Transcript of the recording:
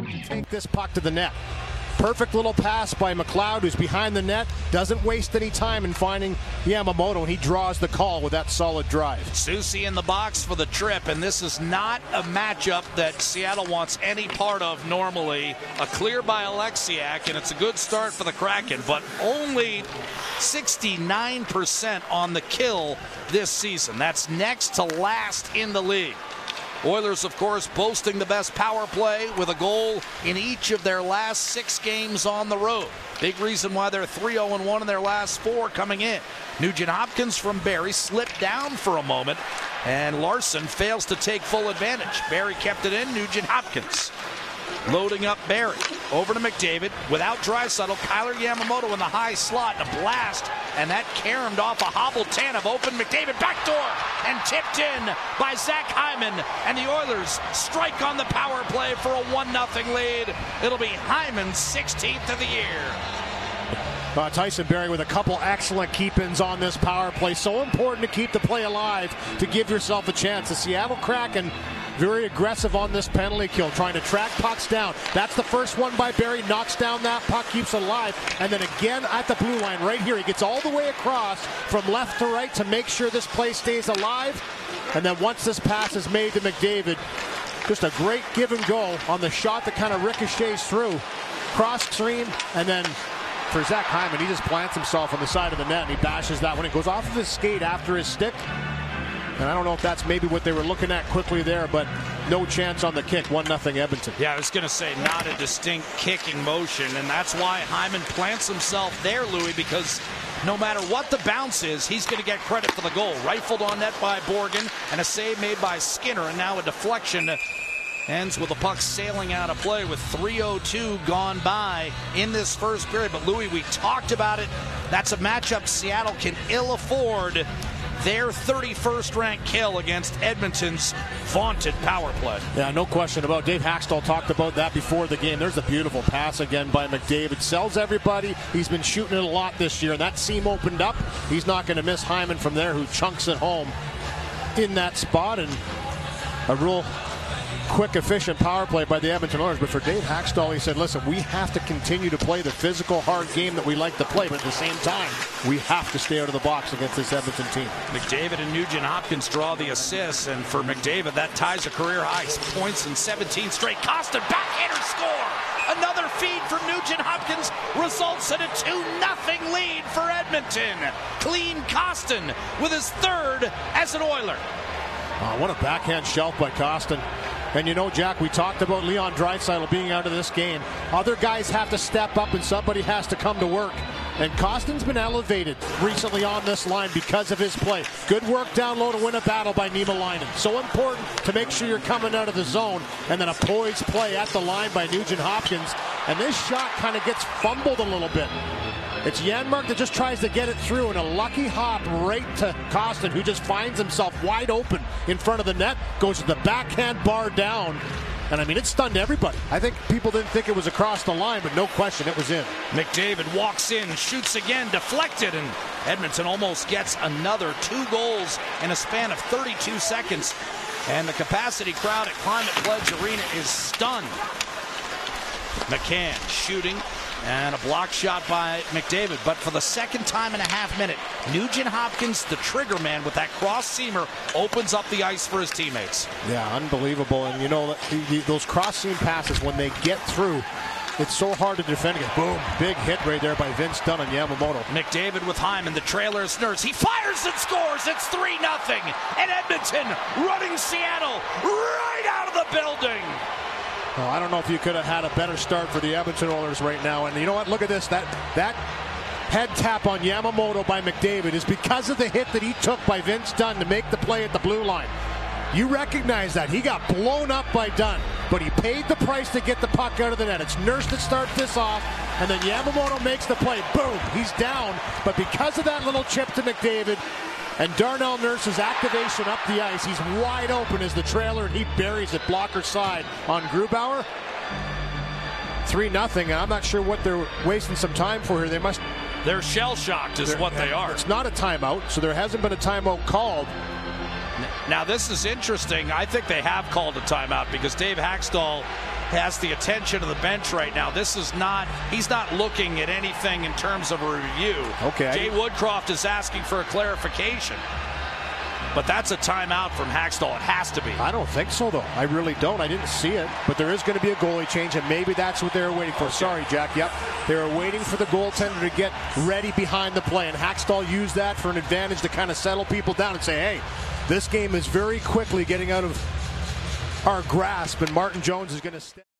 Take this puck to the net. Perfect little pass by McLeod, who's behind the net. Doesn't waste any time in finding Yamamoto, and he draws the call with that solid drive. Soucy in the box for the trip, and this is not a matchup that Seattle wants any part of normally. A clear by Alexiak, and it's a good start for the Kraken, but only 69% on the kill this season. That's next to last in the league. Oilers, of course, boasting the best power play with a goal in each of their last 6 games on the road. Big reason why they're 3-0-1 in their last 4 coming in. Nugent Hopkins from Barrie slipped down for a moment, and Larson fails to take full advantage. Barrie kept it in. Nugent Hopkins loading up Barrie. Over to McDavid. Without Draisaitl, Kailer Yamamoto in the high slot. A blast, and that caromed off a hobbled Tanev. Open McDavid, backdoor, and tipped in by Zach Hyman. And the Oilers strike on the power play for a 1-0 lead. It'll be Hyman's 16th of the year. Tyson Barrie with a couple excellent keep-ins on this power play. So important to keep the play alive to give yourself a chance. The Seattle Kraken very aggressive on this penalty kill, trying to track pucks down. That's the first one by Barrie, knocks down that puck, keeps it alive, and then again at the blue line right here. He gets all the way across from left to right to make sure this play stays alive. And then once this pass is made to McDavid, just a great give and go on the shot that kind of ricochets through. Cross stream, and then for Zach Hyman, he just plants himself on the side of the net and he bashes that one. It goes off of his skate after his stick. And I don't know if that's maybe what they were looking at quickly there, but no chance on the kick. 1-0 Edmonton. Yeah, I was going to say not a distinct kicking motion, and that's why Hyman plants himself there, Louis, because no matter what the bounce is, he's going to get credit for the goal. Rifled on net by Borgen, and a save made by Skinner, and now a deflection ends with the puck sailing out of play with 3:02 gone by in this first period. But Louis, we talked about it. That's a matchup Seattle can ill afford. Their 31st ranked kill against Edmonton's vaunted power play. Yeah, no question about it. Dave Haxtell talked about that before the game. There's a beautiful pass again by McDavid. Sells everybody. He's been shooting it a lot this year, and that seam opened up. He's not going to miss Hyman from there, who chunks it home in that spot. And a real quick, efficient power play by the Edmonton Oilers. But for Dave Haxtell, he said, listen, we have to continue to play the physical, hard game that we like to play, but at the same time, we have to stay out of the box against this Edmonton team. McDavid and Nugent Hopkins draw the assists, and for McDavid, that ties a career high points in 17 straight. Kostin, backhander score! Another feed from Nugent Hopkins results in a 2-0 lead for Edmonton. Clean Kostin with his 3rd as an Oiler. What a backhand shelf by Kostin. And you know, Jack, we talked about Leon Draisaitl being out of this game. Other guys have to step up and somebody has to come to work. And Kostin's been elevated recently on this line because of his play. Good work down low to win a battle by Niemelainen. So important to make sure you're coming out of the zone. And then a poised play at the line by Nugent Hopkins. And this shot kind of gets fumbled a little bit. It's Janmark that just tries to get it through, and a lucky hop right to Kostin, who just finds himself wide open in front of the net, goes to the backhand bar down. And I mean, it stunned everybody. I think people didn't think it was across the line, but no question, it was in. McDavid walks in, shoots again, deflected, and Edmonton almost gets another 2 goals in a span of 32 seconds. And the capacity crowd at Climate Pledge Arena is stunned. McCann shooting, and a block shot by McDavid. But for the second time in a half minute, Nugent Hopkins, the trigger man with that cross-seamer, opens up the ice for his teammates. Yeah, unbelievable. And you know, those cross-seam passes, when they get through, it's so hard to defend against. Boom, big hit right there by Vince Dunn on Yamamoto. McDavid with Hyman, the trailer is Nurse. He fires and scores. It's 3-0. And Edmonton running Seattle right out of the building. Well, I don't know if you could have had a better start for the Edmonton Oilers right now. And you know what? Look at this. That head tap on Yamamoto by McDavid is because of the hit that he took by Vince Dunn to make the play at the blue line. You recognize that. He got blown up by Dunn, but he paid the price to get the puck out of the net. It's Nurse that starts this off, and then Yamamoto makes the play. Boom, he's down. But because of that little chip to McDavid, and Darnell Nurse's activation up the ice, he's wide open as the trailer, and he buries it blocker side on Grubauer. 3-0. I'm not sure what they're wasting some time for here. They're shell-shocked is what they are. It's not a timeout, so there hasn't been a timeout called. Now, this is interesting. I think they have called a timeout because Dave Haxtell has the attention of the bench right now. He's not looking at anything in terms of a review. Okay. Jay Woodcroft is asking for a clarification. But that's a timeout from Hakstol. It has to be. I don't think so, though. I really don't. I didn't see it. But there is going to be a goalie change, and maybe that's what they were waiting for. Okay. Sorry, Jack. Yep. They were waiting for the goaltender to get ready behind the play, and Hakstol used that for an advantage to kind of settle people down and say, hey, this game is very quickly getting out of our grasp, and Martin Jones is going to step.